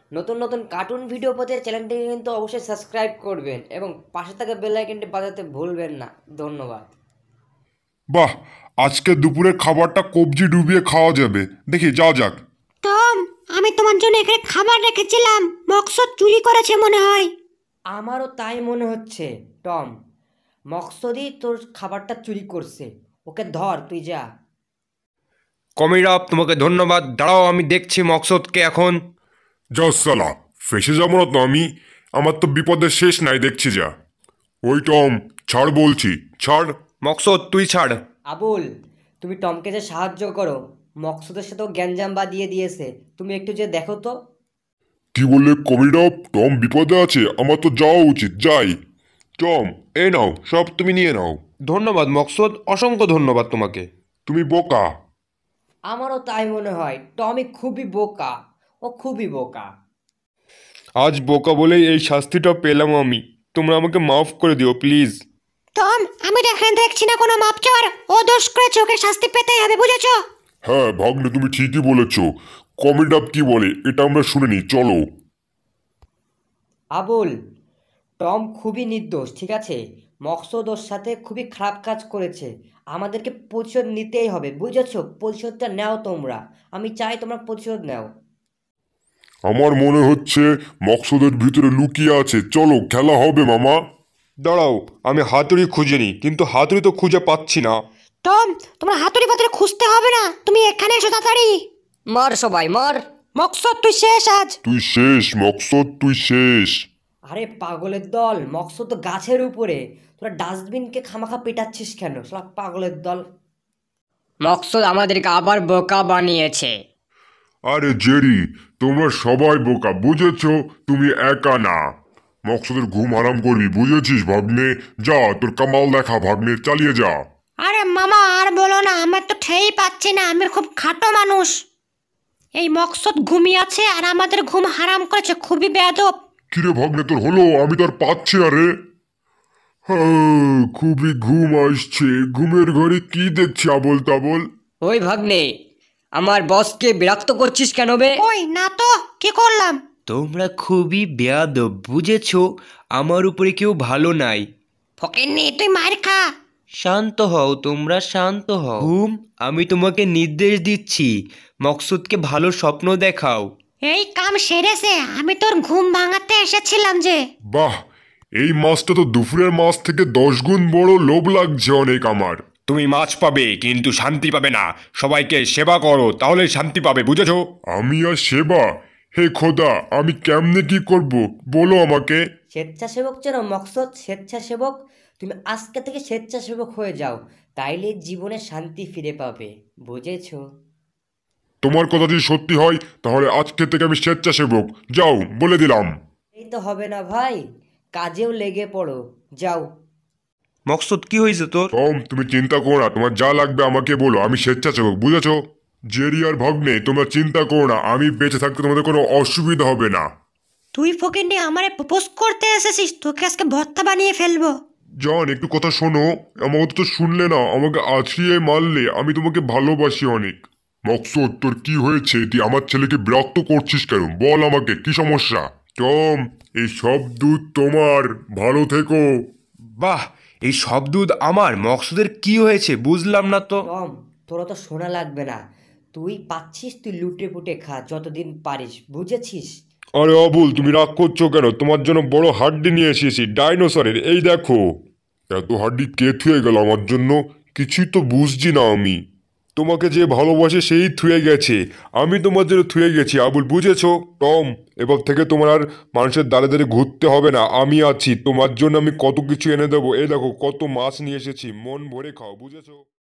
নতুন নতুন cartoon video পেতে চ্যানেলটিকে কিন্তু অবশ্যই সাবস্ক্রাইব করবেন এবং পাশে থাকা বেল আইকনটি বাজাতে ভুলবেন না। ধন্যবাদ। বাহ, আজকে দুপুরের খাবারটা কবজি ডুবিয়ে খাওয়া যাবে। দেখি যাওয়া যাক। টম, আমি তোমার জন্য এখানে খাবার রেখেছিলাম। মকসদ চুরি করেছে মনে হয়। আমারও তাই মনে হচ্ছে। টম, মকসদই তোর খাবারটা চুরি করছে। ওকে ধর, তুই যা। কমিরাপ, তোমাকে ধন্যবাদ। দাঁড়াও, আমি দেখছি মকসদকে এখন। যা সালা, ফেসে যাবো না তো আমি? আমার তো বিপদের শেষ নাই দেখছি যা। ওই টম, ছাড় বলছি, ছাড়। মকসদ তুই ছাড়। আবুল, তুমি টমকে যে সাহায্য করো, মকসদের সাথেও গ্যাঞ্জাম বাঁধিয়ে দিয়েছে। তুমি একটু যে দেখো তো। কি বললে কমিডপ? টম বিপদে আছে, আমার তো যাওয়া উচিত, যাই। টম, এই নাও, সব তুমি নিয়ে নাও। ধন্যবাদ মকসদ, অসংখ্য ধন্যবাদ তোমাকে। তুমি বোকা। আমারও তাই মনে হয়। টমি খুবই বোকা, ও খুবই বোকা। আজ বোকা বলেই এই শাস্তিটা পেলাম আমি। তোমরা আমাকে মাফ করে দিও প্লিজ। টম, আমি তো এখানে দেখছি না কোনো মাপচর। ও দোষ করেছে, ওকে শাস্তি পেতেই হবে, বুঝেছো? হ্যাঁ ভাগ্নে, তুমি ঠিকই বলেছ। কমিডপ কি বলে এটা আমরা শুনিনি, চলো। আবুল, টম খুবই নির্দোষ, ঠিক আছে? মকসদ ওর সাথে খুবই খারাপ কাজ করেছে। আমাদেরকে প্রতিশোধ নিতেই হবে, বুঝেছো? প্রতিশোধটা নাও তোমরা। আমি চাই তোমরা প্রতিশোধ নাও। আমার মনে হচ্ছে মকসদের ভিতরে লুকিয়ে আছে, চলো খেলা হবে মামা। দাঁড়াও, আমি হাতুড়ি খুঁজে নিই, কিন্তু হাতুড়ি তো খুঁজে পাচ্ছি না। টম, তোমার হাতুড়ি ফাতুড়ি খুঁজতে হবে না, তুমি এখানে এসো তাড়াতাড়ি। মার সবাই, মার। মকসদ তুই শেষ আজ। তুই শেষ মকসদ, তুই শেষ। আরে পাগলের দল, মকসদ তো গাছের উপরে। তোরা ডাস্টবিনকে খামাখা পেটাচ্ছিস কেন, সব পাগলের দল। মকসদ আমাদেরকে আবার বোকা বানিয়েছে। আরে জেরি, তোমরা সবাই বোকা, বুঝেছো? তুমি একা না। মকসদের ঘুম হারাম করবি, বুঝেছিস ভাগ্নে? যা, তোর কামাল দেখা ভাগ্নে, চালিয়ে যা। আরে মামা আর বলো না, আমার তো ঠেই পাচ্ছি না, আমি খুব খাটো মানুষ। এই মকসদ ঘুমিয়ে আছে আর আমাদের ঘুম হারাম করেছে, খুবই বেয়াদব। কিরে ভাগ্নে, তোর হলো? আমি তো আর পাচ্ছি না রে। খুবই ঘুম আসছে। ঘুমের ঘরে কি দেখছি আবল তাবল? ওই ভাগ্নে, আমার বসকে বিরক্ত করছিস কেন বে? ওই না তো, কি করলাম? তোমরা খুবই বেয়াদব, বুঝেছো? আমার উপরে কেউ ভালো নাই। ফকিন্নি, তুই মার খা। শান্ত হও, তোমরা শান্ত হও। ঘুম, আমি তোমাকে নির্দেশ দিচ্ছি, মকসুদকে ভালো স্বপ্ন দেখাও। এই কাম সেরেছে, আমি তোর ঘুম ভাঙাতে এসেছিলাম যে। বাহ, এই মাছটা তো দুপুরের মাছ থেকে 10 গুণ বড়, লোভ লাগছে অনেক আমার। তুমি মাছ পাবে কিন্তু শান্তি পাবে না। সবাইকে সেবা করো, তাহলে শান্তি পাবে, বুঝেছো? আমি আর সেবা? হে খোদা, আমি কেমনে কি করব, বলো আমাকে। স্বেচ্ছাসেবক চেনো মকসদ? স্বেচ্ছাসেবক। তুমি আজকে থেকে স্বেচ্ছাসেবক হয়ে যাও, তাইলে জীবনে শান্তি ফিরে পাবে, বুঝেছো? তোমার কথা যদি সত্যি হয় তাহলে আজকে থেকে আমি স্বেচ্ছাসেবক। যাও, বলে দিলাম। এই তো হবে না ভাই, কাজেও লেগে পড়ো, যাও। মকসুদ, কি হয়েছে তোর? টম, তুমি চিন্তা করো না, তোমার যা লাগবে আমাকে বলো, আমি স্বেচ্ছাসেবক, বুঝেছো? জেরি আর ভগ্নে, তোমরা চিন্তা করো না, আমি বেঁচে থাকতে তোমাদের কোনো অসুবিধা হবে না। তুই ফকিন্নি আমারে প্রপোজ করতে এসেছিস, তোকে আজকে ভর্তা বানিয়ে ফেলবো। জন, একটু কথা শোনো। আমাকে তো শুনলে না, আমাকে আছড়িয়ে মারলে। আমি তোমাকে ভালোবাসি অনেক। মকসদ, তোর কি হয়েছে? তুই আমার ছেলেকে বিরক্ত করছিস কেন? বল আমাকে, কি সমস্যা? টম, এই সব দুধ তোমার, ভালো থেকো। বাহ, এই সব দুধ আমার? মকসুদের কি হয়েছে বুঝলাম না তো। টম, তোরা তো শোনা লাগবে না। তুই পাচ্ছিস, তুই লুটে পুটে খা যতদিন পারিস, বুঝেছিস? আরে অবুল, তুমি রাগ করছো কেন? তোমার জন্য বড় হাড্ডি নিয়ে এসেছি, ডাইনোসরের, এই দেখো। এত হাড্ডি কে থুয়ে গেল আমার জন্য? কিছুই তো বুঝছি না আমি। তোমাকে যে ভালোবাসে সেই থুয়ে গেছে, আমি তোমার জন্য থুয়ে গেছি আবুল, বুঝেছো? টম, এবার থেকে তোমার আর মানুষের দাঁড়ে দাঁড়িয়ে ঘুরতে হবে না, আমি আছি তোমার জন্য। আমি কত কিছু এনে দেবো, এই দেখো কত মাছ নিয়ে এসেছি, মন ভরে খাও, বুঝেছো?